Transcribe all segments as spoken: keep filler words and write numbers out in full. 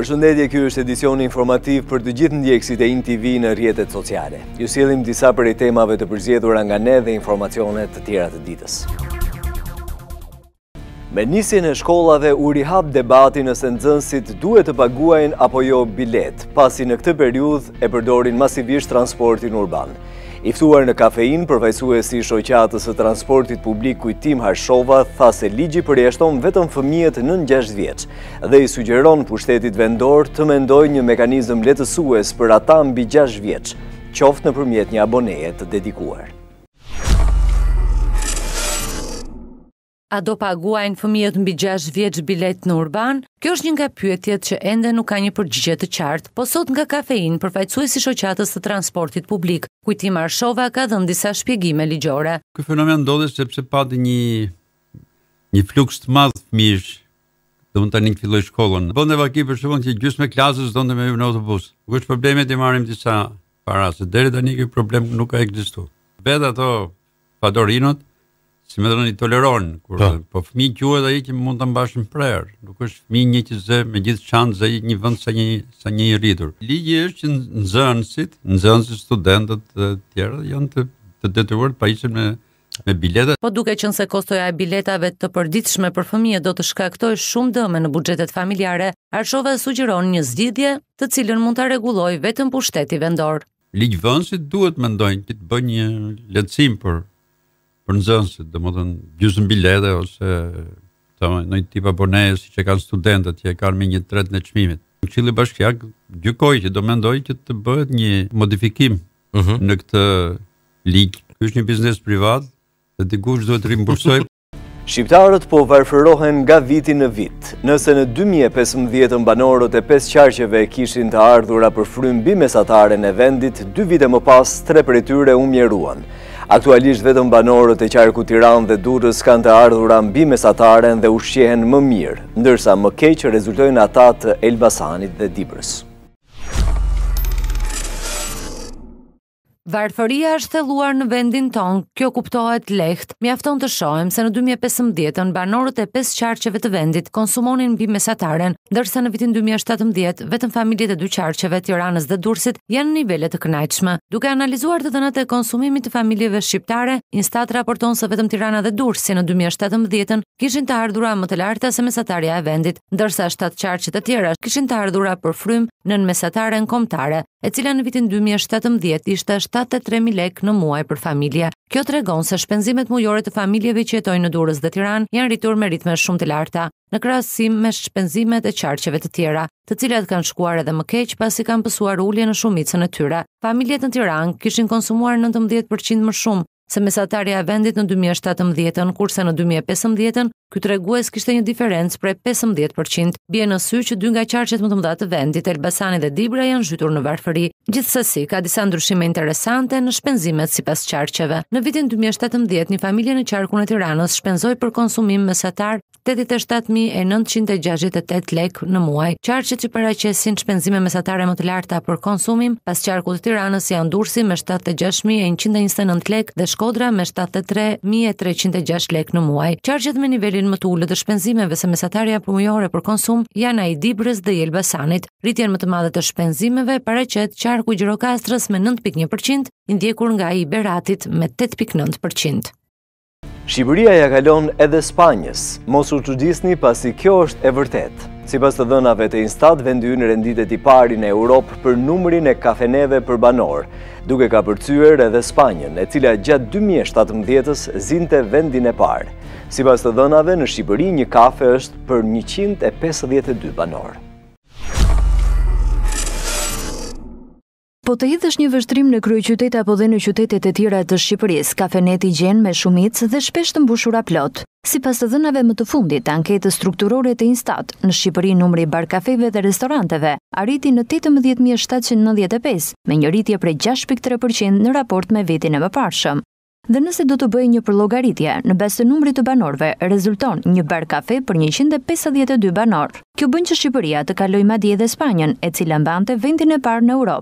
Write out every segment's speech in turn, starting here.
Përshëndetje, ky është edicioni informativ për të gjithë ndjekësit e I N T V në rrjetet sociale. Ju sjellim disa prej temave të përzgjedhura nga ne dhe informacionet të tjera të ditës. Me nisjen e shkollave u rihap debati nëse nxënësit duhet të paguajnë apo jo bilet, pasi në këtë periudhë e përdorin masivisht transportin urban. I ftuar në kafein, përfaqësuesi i shoqatës së transportit publik Kujtim Harshova tha se ligji përjashton vetëm fëmijët nën gjashtë vjeç dhe i sugjeron pushtetit vendor të mendojë një mekanizëm lehtësues për ata mbi gjashtë vjeç, qoftë nëpërmjet një aboneje të dedikuar. A do paguajnë fëmijët mbi gjashtë vjeç bilet në urban? Kjo është një nga pyetjet që ende nuk ka një përgjigje të qartë, po sot nga kafein, përfaqësuesi i shoqatës së transportit publik, Kujtim Harshova ka dhënë disa shpjegime ligjore. Ky fenomen ndodhi sepse pati një një fluks të madh fëmijësh, domethënë tani filloi shkollën. Bënte vaki për shkakun që gjysmë klasës donte me në autobus. Ku është problemi të marrim disa para se deri tani ky problem nuk ka ekzistuar. Vetë ato padorinot si më thënë i toleron, kur po, po fëmijë quhet ai që mund ta mbash në prerë, nuk është fëmijë një që zë me gjithë çantë zë një vend sa një sa një i rritur. Ligji është që nxënësit, nxënësit studentët të tjerë janë të, të detyruar të pajisen me me bileta. Po duke qenë se kostoja e biletave të përditshme për fëmijët do të shkaktojë shumë dëme në buxhetet familjare, Harshova sugjeron një zgjidhje, të cilën mund ta rregullojë vetëm pushteti vendor. Ligjvënësit duhet mendojnë që të bëjnë një lehtësim për për nxënësit, domethënë gjysmë bilete ose në një tip aboneje siç e kanë studentët që e kanë me një tret në çmimit. Këshilli Bashkiak gjykoi që do mendoj që të bëhet një modifikim uh-huh. në këtë ligj. Ky është një biznes privat dhe dikush duhet të rimbursojë. Shqiptarët po varfërohen nga viti në vit. Nëse në dy mijë e pesëmbëdhjetë banorët e pesë qarqeve kishin të ardhura për frym bimesataren e vendit, dy vite më pas tre prej tyre u mjeruan. Aktualisht vetëm banorët e qarku Tiranë dhe Durrës kanë të ardhura mbi mesataren dhe ushqehen më mirë, ndërsa më keq rezultojnë ata të Elbasanit dhe Dibrës. Varfëria është thelluar në vendin tonë, kjo kuptohet lehtë. Mjafton të shohim se në dy mijë e pesëmbëdhjetë banorët e pesë qarqeve të vendit konsumonin mbi mesataren, ndërsa në vitin dy mijë e shtatëmbëdhjetë vetëm familjet e dy qarqeve, Tiranës dhe Durrësit, janë në nivele të kënaqshme. Duke analizuar të dhënat e konsumimit të familjeve shqiptare, Instat raporton se vetëm Tirana dhe Durrësi në dy mijë e shtatëmbëdhjetë kishin të ardhura më të larta se mesatarja e vendit, ndërsa shtatë qarqet e tjera kishin të ardhura për frym nën mesataren kombëtare, e cila në vitin dy mijë e shtatëmbëdhjetë ishte shtatëdhjetë e tre mijë lekë në muaj për familje. Kjo tregon se shpenzimet mujore të familjeve që jetojnë në Durrës dhe Tiranë janë rritur me ritme shumë të larta, në krahasim me shpenzimet e qarqeve të tjera, të cilat kanë shkuar edhe më keq pasi kanë pësuar ulje në shumicën e tyre. Familjet në Tiranë kishin konsumuar nëntëmbëdhjetë përqind më shumë se mesatarja e vendit në dy mijë e shtatëmbëdhjetë, kurse në dy mijë e pesëmbëdhjetë ky tregues kishte një diferencë prej pesëmbëdhjetë përqind. Bie në sy që dy nga qarqet më të mëdha të vendit, Elbasani dhe Dibra, janë zhytur në varfëri. Gjithsesi, ka disa ndryshime interesante në shpenzimet sipas qarqeve. Në vitin dy mijë e shtatëmbëdhjetë, një familje në qarkun e Tiranës shpenzoi për konsumim mesatar tetëdhjetë e shtatë mijë e nëntëqind e gjashtëdhjetë e tetë lekë në muaj. Qarqet që paraqesin shpenzime mesatare më të larta për konsumim pas qarkut të Tiranës janë Durrësi me shtatëdhjetë e gjashtë mijë e njëqind e njëzet e nëntë lekë dhe Shkodra me shtatëdhjetë e tre mijë e treqind e gjashtë lekë në muaj. Qarqet me nivelin më të ulët të shpenzimeve se mesatarja mujore për konsum janë ai i Dibrës dhe i Elbasanit. Rritjen më të madhe të shpenzimeve paraqet qarku i Gjirokastrës me nëntë pikë një përqind, i ndjekur nga ai i Beratit me tetë pikë nëntë përqind. Shqipëria ja kalon edhe Spanjës, mos u çuditni pasi kjo është e vërtetë. Sipas të dhënave të Instat, vendi ynë renditet i pari në Europë për numrin e kafeneve për banor, duke ka përcyer edhe Spanjën, e cila gjatë dy mijë e shtatëmbëdhjetës zinte vendin e parë. Sipas të dhënave, në Shqipëri një kafe është për njëqind e pesëdhjetë e dy banor. Po të hidhësh një vështrim në kryeqytet apo dhe në qytetet e tjera të Shqipërisë, kafeneti gjen me shumicë dhe shpesh të mbushura plot. Sipas të dhënave më të fundit të anketës strukturore të Instat, në Shqipëri numri i bar-kafeve dhe restoranteve arriti në tetëmbëdhjetë mijë shtatëqind e nëntëdhjetë e pesë, me një rritje prej gjashtë pikë tre përqind në raport me vitin e mëparshëm. Dhe nëse do të bëjë një përllogaritje, në bazë të numrit të banorëve, rezulton një bar-kafe për njëqind e pesëdhjetë e dy banor. Kjo bën që Shqipëria të kalojë madje edhe Spanjën, e cila mbante vendin e parë në Europë.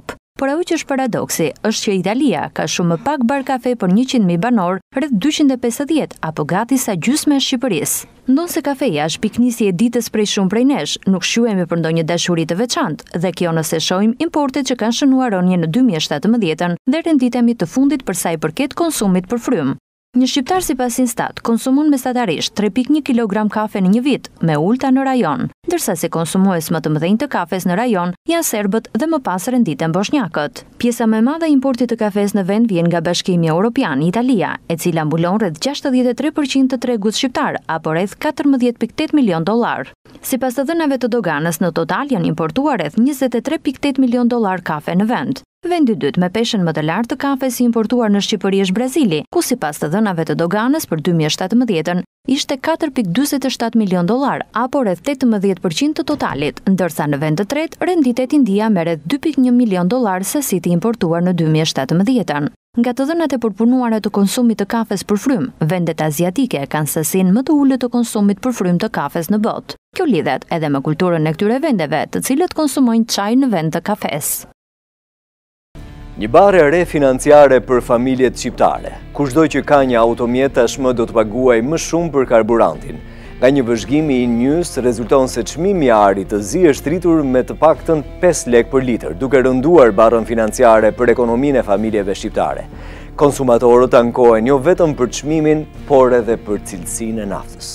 Por ajo që është paradoksi është që Italia ka shumë më pak bar kafe për njëqind mijë banor, rreth dyqind e pesëdhjetë apo gati sa gjysma e Shqipërisë. Ndonse kafeja është piknisje e ditës prej shumë prej nesh, nuk shquhemi për ndonjë dashuri të veçantë, dhe kjo nëse shohim importet që kanë shënuar rënje në dy mijë e shtatëmbëdhjetën dhe renditemi të fundit për sa i përket konsumit për frym. Një shqiptar sipas Instat konsumon mesatarisht tre pikë një kilogram kafe në një vit, me ulta në rajon, ndërsa si konsumues më të mëdhenj të kafes në rajon janë serbët dhe më pas renditen bosnjakët. Pjesa më e madhe e importit të kafes në vend vjen nga Bashkimi Evropian, Italia, e cila mbulon rreth gjashtëdhjetë e tre përqind të tregut shqiptar, apo rreth katërmbëdhjetë pikë tetë milion dollar. Sipas të dhënave të doganës, në total janë importuar rreth njëzet e tre pikë tetë milion dollar kafe në vend. Vendi i dytë me peshën më të lartë të kafes i importuar në Shqipëri është Brazili, ku sipas të dhënave të doganës për dy mijë e shtatëmbëdhjetën ishte katër pikë dyqindëdhjetë e shtatë milion dollar, apo rreth tetëmbëdhjetë përqind të totalit, ndërsa në vend të tretë renditet India me rreth dy pikë një milion dollar sasi të importuar në dy mijë e shtatëmbëdhjetën. Nga të dhënat e përpunuara të konsumit të kafes për frym, vendet aziatike kanë sasinë më të ulët të konsumit për frym të kafes në botë. Kjo lidhet edhe me kulturën e këtyre vendeve, të cilët konsumojnë çaj në vend të kafes. Një barë e re financiare për familjet shqiptare. Kushdo që ka një automjet tashmë do të paguaj më shumë për karburantin. Nga një vëzhgimi i njës, rezulton se çmimi i arit të zi është rritur me të paktën pesë lekë për litër, duke rënduar barën financiare për ekonominë e familjeve shqiptare. Konsumatorët ankohen jo vetëm për çmimin, por edhe për cilësinë e naftës.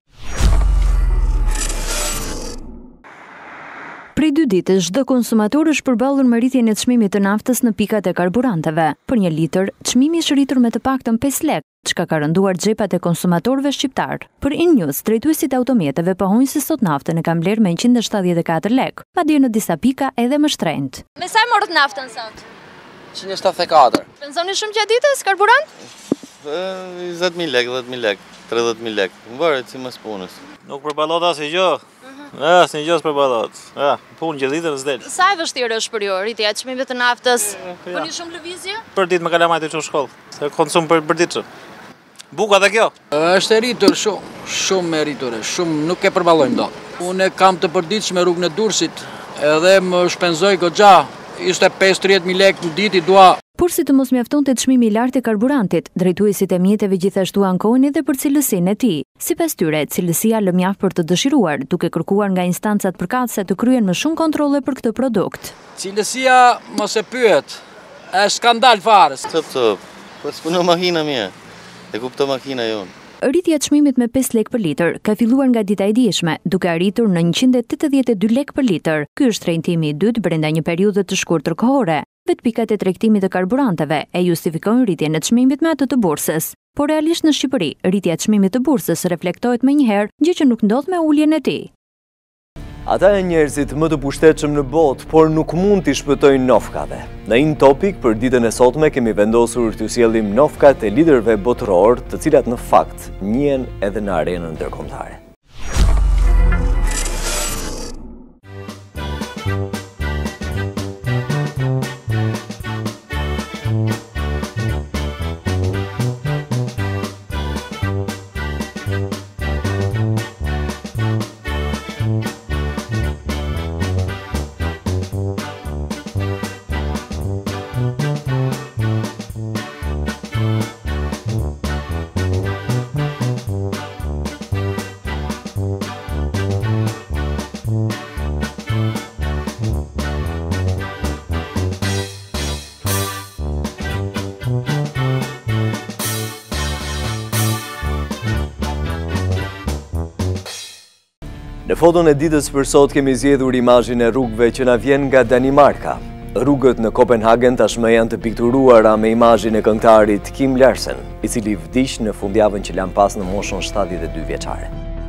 Prej dy ditësh, çdo konsumator është përballur me rritjen e çmimit të naftës në pikat e karburanteve. Për një litër, çmimi është rritur me të paktën pesë lekë, çka ka rënduar xhepat e konsumatorëve shqiptar. Për InNews, drejtuesit e automjeteve pohojnë se sot naftën e kanë bler me njëqind e shtatëdhjetë e katër lekë, madje në disa pika edhe më shtrenjtë. Me sa morët naftën sot? njëqind e shtatëdhjetë e katër. Penzoni shumë gjatë ditës karburant? njëzet mijë lekë, dhjetë mijë lekë, tridhjetë mijë lekë. Varet si mas punës. Nuk përballot asnjë gjë. Ja, asnjë gjë s'përballot. Ja, punë gjithë ditën s'del. Sa e vështirë është për ju rritja e çmimit të naftës? Bëni shumë lëvizje? Për ditë më kalamaj të çon shkollë. Se konsum për për ditë. Buka dhe kjo. Është e rritur shumë, shumë e rritur, shumë nuk e përballojmë dot. Unë kam të përditshme rrugën e Durrësit, edhe më shpenzoj goxha, ishte pesëdhjetë mijë lekë në ditë i dua. Por si të mos mjaftonte çmimi i lartë i karburantit, drejtuesit e mjeteve gjithashtu ankohen edhe për cilësinë e tij. Sipas tyre, cilësia lë mjaft për të dëshiruar, duke kërkuar nga instancat përkatëse të kryen më shumë kontrolle për këtë produkt. Cilësia mos e pyet. Është skandal fare. Top top. Po s'punon makina mia. E kupto makina jon. Rritja e çmimit me pesë lekë për litër ka filluar nga dita e djeshme, duke arritur në njëqind e tetëdhjetë e dy lekë për litër. Ky është rrëntimi i dytë brenda një periudhe të shkurtër kohore. Vetë pikat e tregtimit të karburanteve e justifikojnë rritjen e çmimit me atë të bursës. Por realisht në Shqipëri, rritja e çmimit të bursës reflektohet menjëherë, gjë që nuk ndodh me uljen e tij. Ata e njerëzit më të pushtetshëm në botë, por nuk mund t'i shpëtojnë nofkave. Në In Topic, për ditën e sotme, kemi vendosur t'ju sjellim nofkat e liderëve botëror, të cilat në fakt njihen edhe në arenën ndërkombëtare. Në foton e ditës për sot kemi zgjedhur imazhin e rrugëve që na vjen nga Danimarka. Rrugët në Kopenhagen tashmë janë të pikturuara me imazhin e këngëtarit Kim Larsen, i cili vdiq në fundjavën që lan pas në moshën shtatëdhjetë e dy vjeçare.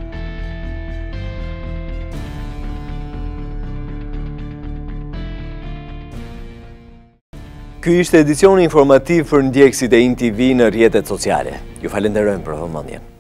Ky ishte edicioni informativ për ndjekësit e In T V në rrjetet sociale. Ju falenderojmë për vëmendjen.